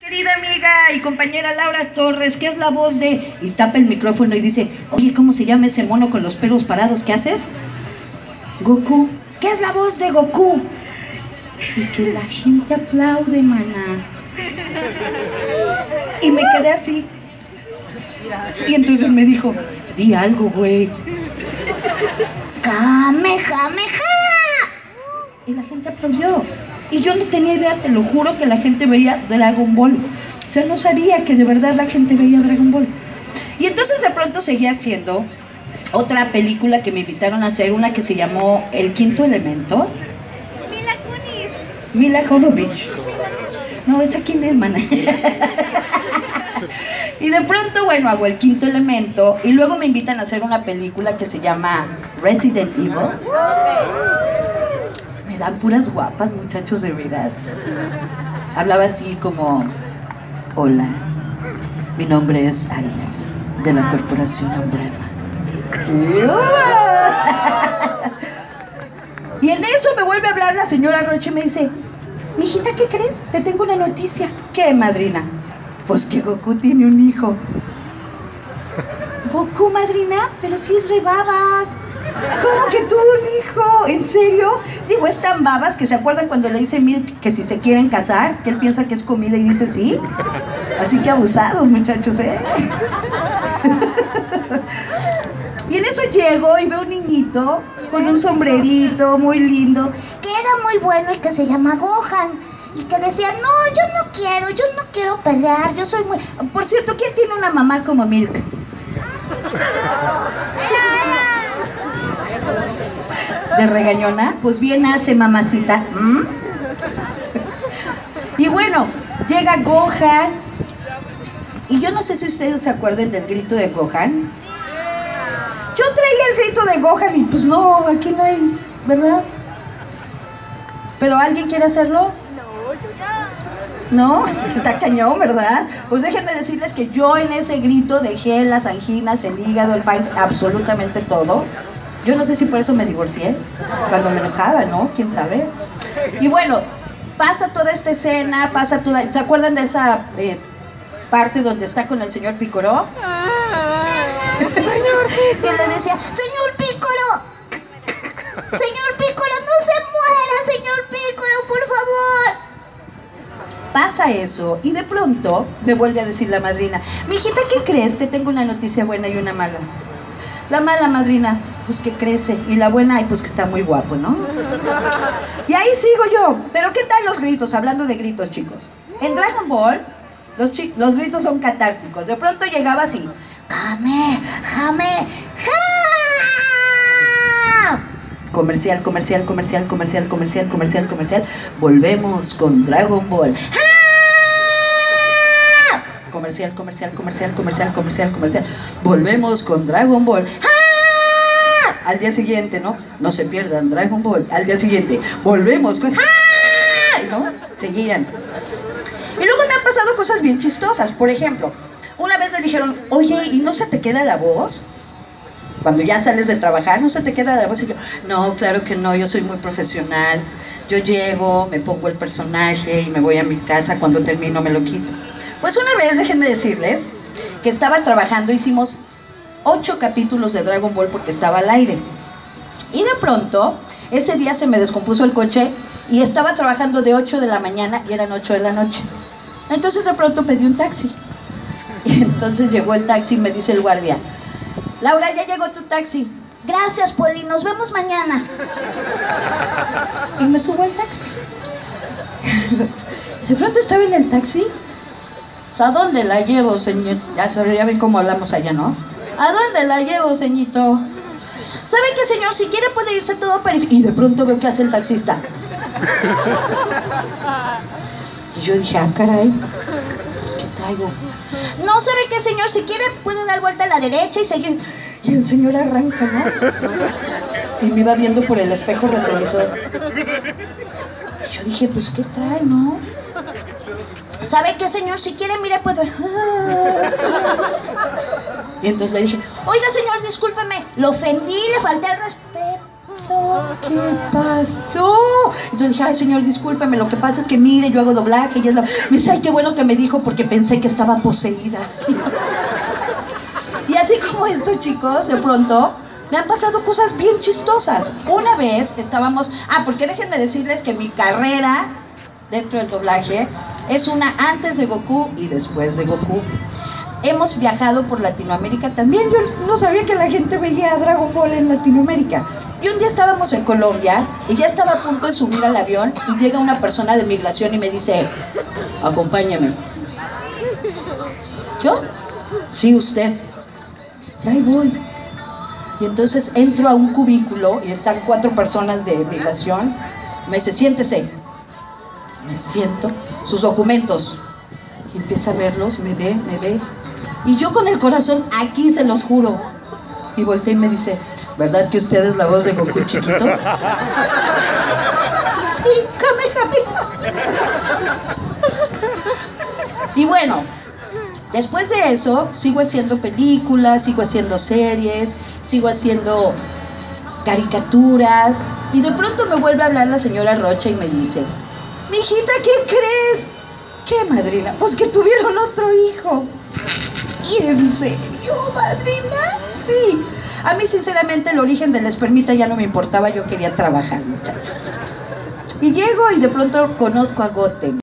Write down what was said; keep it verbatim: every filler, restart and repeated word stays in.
Querida amiga y compañera Laura Torres, que es la voz de... Y tapa el micrófono y dice, oye, ¿cómo se llama ese mono con los pelos parados? ¿Qué haces? Goku. ¿Qué es la voz de Goku? Y que la gente aplaude, maná. Y me quedé así. Y entonces me dijo, di algo, güey. Kamehameha. Y la gente aplaudió. Y yo no tenía idea, te lo juro, que la gente veía Dragon Ball. O sea, no sabía que de verdad la gente veía Dragon Ball. Y entonces de pronto seguía haciendo otra película que me invitaron a hacer, una que se llamó El Quinto Elemento. Mila Kunis. Mila Jovovich. No, ¿esa quién es, mana? Y de pronto, bueno, hago El Quinto Elemento y luego me invitan a hacer una película que se llama Resident Evil. Me dan puras guapas, muchachos, de veras. Hablaba así como, hola, mi nombre es Alice, de la Corporación Umbrella. Y en eso me vuelve a hablar la señora Roche y me dice, mijita, ¿qué crees? Te tengo una noticia. ¿Qué, madrina? Pues que Goku tiene un hijo. ¿Goku, madrina? Pero si es rebabas. ¿Cómo que tuvo un hijo? ¿En serio? Digo, es tan babas que se acuerdan cuando le dice Milk que si se quieren casar, que él piensa que es comida y dice sí. Así que abusados, muchachos, ¿eh? Y en eso llego y veo un niñito con un sombrerito muy lindo, que era muy bueno y que se llama Gohan. Y que decía, no, yo no quiero, yo no quiero pelear, yo soy muy... Por cierto, ¿quién tiene una mamá como Milk? ¿De regañona? Pues bien hace, mamacita. ¿Mm? Y bueno, llega Gohan. Y yo no sé si ustedes se acuerdan del grito de Gohan. Yo traía el grito de Gohan y pues no, aquí no hay, ¿verdad? ¿Pero alguien quiere hacerlo? No, está cañón, ¿verdad? Pues déjenme decirles que yo en ese grito dejé las anginas, el hígado, el pan, absolutamente todo. Yo no sé si por eso me divorcié, cuando me enojaba, ¿no? ¿Quién sabe? Y bueno, pasa toda esta escena, pasa toda... ¿Se acuerdan de esa eh, parte donde está con el señor Piccolo? Señor Piccolo. Que le decía, señor Piccolo, señor Piccolo, no se muera, señor Piccolo, por favor. Pasa eso y de pronto me vuelve a decir la madrina, mijita, ¿qué crees? Te tengo una noticia buena y una mala. La mala, madrina, pues que crece, y la buena, ay, pues que está muy guapo, ¿no? Y ahí sigo yo. Pero ¿qué tal los gritos? Hablando de gritos, chicos. En Dragon Ball, los, chi los gritos son catárticos. De pronto llegaba así, Kame, Kame, ja. Comercial, comercial, comercial, comercial, comercial, comercial, comercial. Volvemos con Dragon Ball. ¡Ja! Comercial, comercial, comercial, comercial, comercial, comercial. Volvemos con Dragon Ball. ¡Ja! Al día siguiente, ¿no? No se pierdan Dragon Ball. Al día siguiente, volvemos con... ¡Ja! ¿No? Seguían. Y luego me han pasado cosas bien chistosas. Por ejemplo, una vez me dijeron, oye, ¿y no se te queda la voz? Cuando ya sales de trabajar, ¿no se te queda la voz? Y yo, no, claro que no, yo soy muy profesional. Yo llego, me pongo el personaje y me voy a mi casa, cuando termino me lo quito. Pues una vez, déjenme decirles, que estaba trabajando, hicimos ocho capítulos de Dragon Ball porque estaba al aire. Y de pronto, ese día se me descompuso el coche y estaba trabajando de ocho de la mañana y eran ocho de la noche. Entonces de pronto pedí un taxi. Y entonces llegó el taxi y me dice el guardia, Laura, ya llegó tu taxi. Gracias, Poli, nos vemos mañana. Y me subo al taxi. De pronto estaba en el taxi. ¿A dónde la llevo, señor? Ya, ya ven cómo hablamos allá, ¿no? ¿A dónde la llevo, señito? ¿Sabe qué, señor? Si quiere puede irse todo periférico. Y de pronto veo que hace el taxista. Y yo dije, ah, caray, pues ¿qué traigo? No, ¿sabe qué, señor? Si quiere puede dar vuelta a la derecha y seguir. Y el señor arranca, ¿no? Y me iba viendo por el espejo retrovisor. Y yo dije, pues ¿qué trae, no? ¿Sabe qué, señor? Si quiere, mire, puedo... Y entonces le dije, oiga, señor, discúlpeme, lo ofendí, le falté el respeto. ¿qué pasó? Entonces dije, ay, señor, discúlpeme, lo que pasa es que mire, yo hago doblaje y es lo... Me dice, ay, qué bueno que me dijo porque pensé que estaba poseída. Y así como esto, chicos, de pronto me han pasado cosas bien chistosas. Una vez estábamos... Ah, porque déjenme decirles que mi carrera dentro del doblaje es una antes de Goku y después de Goku. Hemos viajado por Latinoamérica también. Yo no sabía que la gente veía Dragon Ball en Latinoamérica. Y un día estábamos en Colombia y ya estaba a punto de subir al avión y llega una persona de migración y me dice, acompáñame. ¿Yo? Sí, usted. Y ahí voy. Y entonces entro a un cubículo y están cuatro personas de migración. Me dice, siéntese. Me siento. Sus documentos. Y empieza a verlos, me ve, me ve. Y yo con el corazón aquí, se los juro. Y volteé y me dice, ¿verdad que usted es la voz de Goku chiquito? Sí, Kamehameha. Y bueno, después de eso, sigo haciendo películas, sigo haciendo series, sigo haciendo caricaturas. Y de pronto me vuelve a hablar la señora Rocha y me dice, mijita, ¿qué crees? ¿Qué, madrina? Pues que tuvieron otro hijo. ¿Y en serio, madrina? Sí. A mí, sinceramente, el origen de la espermita ya no me importaba. Yo quería trabajar, muchachos. Y llego y de pronto conozco a Goten.